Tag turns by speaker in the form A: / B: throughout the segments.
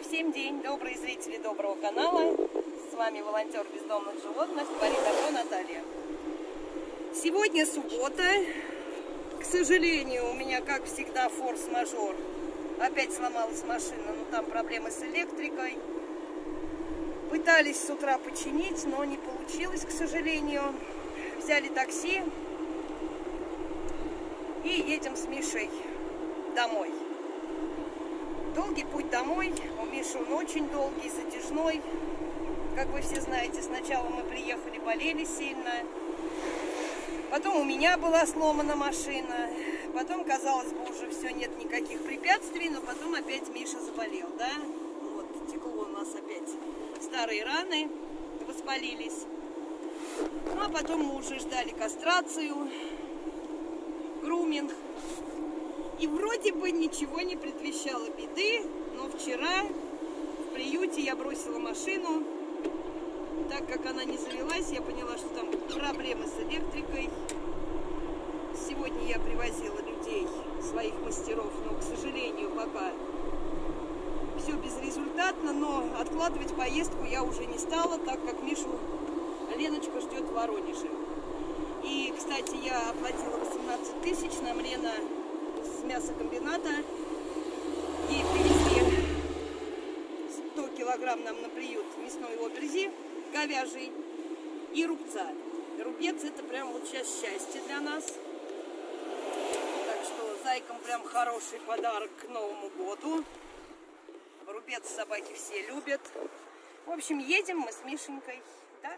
A: всем день, добрые зрители доброго канала. С вами волонтер бездомных животных, творит добро Наталья. Сегодня суббота. К сожалению, у меня, как всегда, форс-мажор. Опять сломалась машина, но там проблемы с электрикой. Пытались с утра починить, но не получилось, к сожалению. Взяли такси и едем с Мишей домой. Долгий путь домой, у Миши он очень долгий, затяжной. Как вы все знаете, сначала мы приехали, болели сильно. Потом у меня была сломана машина. Потом, казалось бы, уже все, нет никаких препятствий. Но потом опять Миша заболел, да? Вот, текло у нас опять. Старые раны воспалились. Ну, а потом мы уже ждали кастрацию, груминг. И вроде бы ничего не предвещало беды, но вчера в приюте я бросила машину. Так как она не завелась, я поняла, что там проблемы с электрикой. Сегодня я привозила людей, своих мастеров, но, к сожалению, пока все безрезультатно. Но откладывать поездку я уже не стала, так как Мишу Леночка ждет в Воронеже. И, кстати, я оплатила 18 тысяч, нам Лена с мясокомбината. Ей привезли 100 килограмм нам на приют мясной оберзи, говяжий и рубца. Рубец — это прям вот сейчас счастье для нас. Так что зайкам прям хороший подарок к Новому году. Рубец собаки все любят. В общем, едем мы с Мишенькой домой.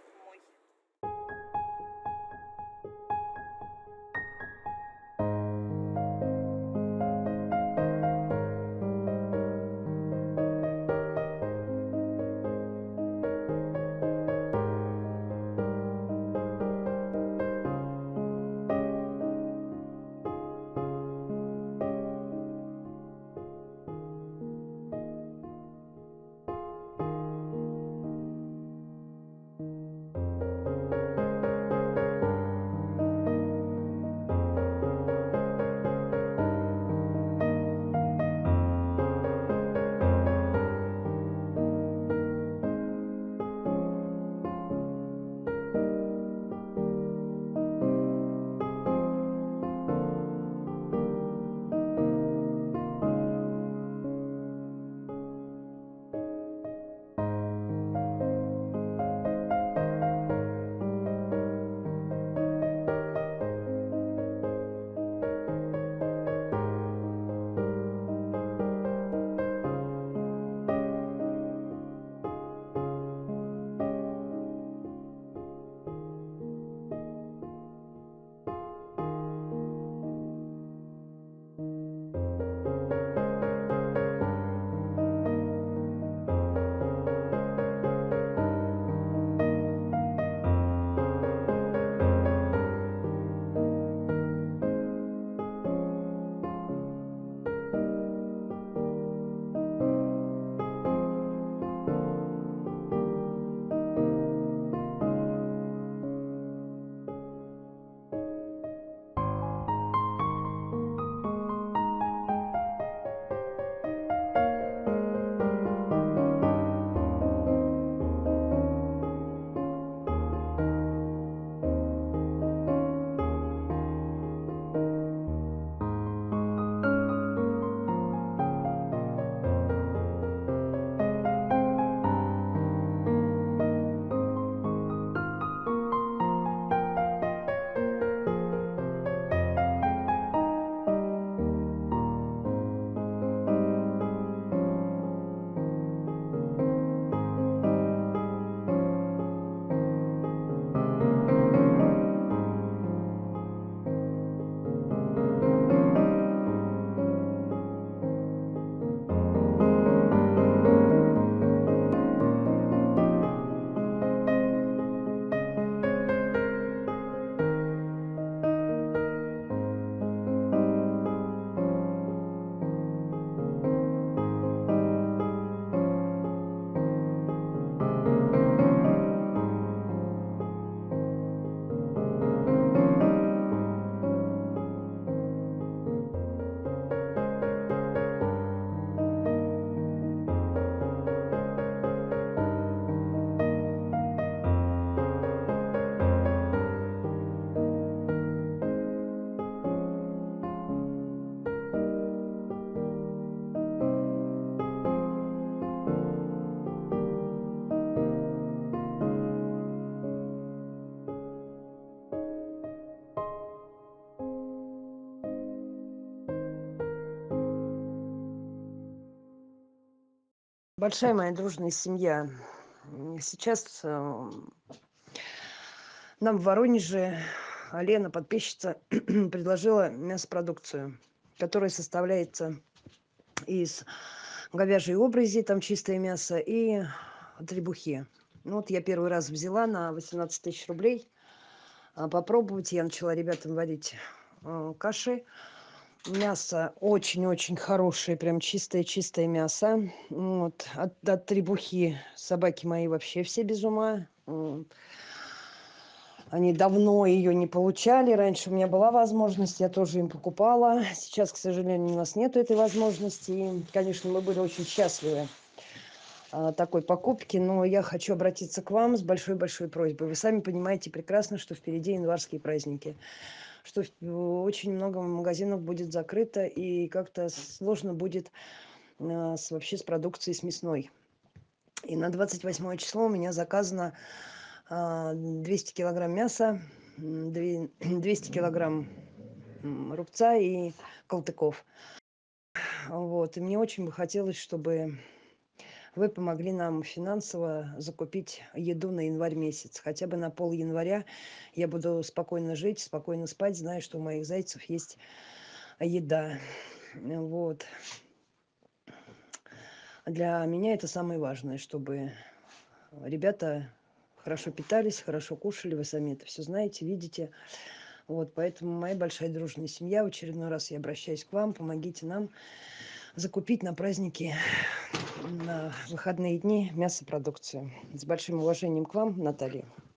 B: Большая моя дружная семья. Сейчас нам в Воронеже Лена, подписчица, предложила мясопродукцию, которая составляется из говяжьей обрези, там чистое мясо, и требухи. Ну, вот я первый раз взяла на 18 тысяч рублей попробовать. Я начала ребятам варить каши. Мясо очень-очень хорошее, прям чистое-чистое мясо. Вот. От требухи собаки мои вообще все без ума. Они давно ее не получали. Раньше у меня была возможность, я тоже им покупала. Сейчас, к сожалению, у нас нет этой возможности. И, конечно, мы были очень счастливы такой покупки, но я хочу обратиться к вам с большой-большой просьбой. Вы сами понимаете прекрасно, что впереди январские праздники, что очень много магазинов будет закрыто, и как-то сложно будет вообще с продукцией, с мясной. И на 28 число у меня заказано 200 килограмм мяса, 200 килограмм рубца и колтыков. Вот. И мне очень бы хотелось, чтобы вы помогли нам финансово закупить еду на январь месяц. Хотя бы на пол января я буду спокойно жить, спокойно спать, зная, что у моих зайцев есть еда. Вот. Для меня это самое важное, чтобы ребята хорошо питались, хорошо кушали. Вы сами это все знаете, видите. Вот, поэтому моя большая дружная семья. В очередной раз я обращаюсь к вам. Помогите нам закупить на праздники, на выходные дни мясопродукцию. С большим уважением к вам, Наталья.